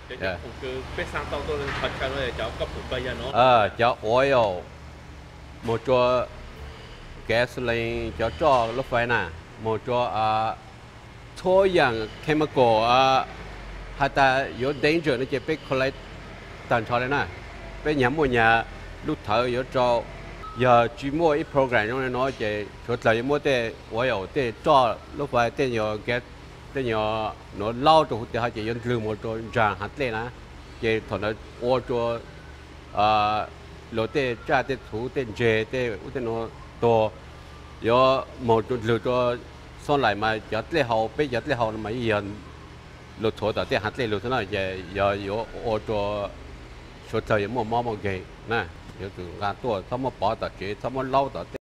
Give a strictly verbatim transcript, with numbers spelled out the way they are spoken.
จะจะผมคือเป็นสร้างตัวตัวนึงพัดกันเลยจะก็ผมไปยันเนาะ ờ cho oil một cho gasoline cho cho lúc phải nè một cho à thôiอย่าง chemical อ่ะ hay ta có danger nó chỉ biết collect tận cho đấy nè bây nhắm một nhà lúc thở có cho giờ chỉ mua ít program trong này nó chỉ cho tới mua để oil để cho lúc phải để nhiều gas để nhiều nó lao cho thì hay chỉ dùng lừa một cho ràng hạt lên nè chỉ thằng nó ô cho à lỗ để trả để thủ để dễ để để nó to có một chút lừa cho xong lại mà giật lấy hậu bây giật lấy hậu mà yên lột thổ đó để hạt lấy lột thế nào giờ giờ có ô cho số thời một mò một cái nè giờ từ ngàn tuổi thăm một bỏ đó chỉ thăm một lâu đó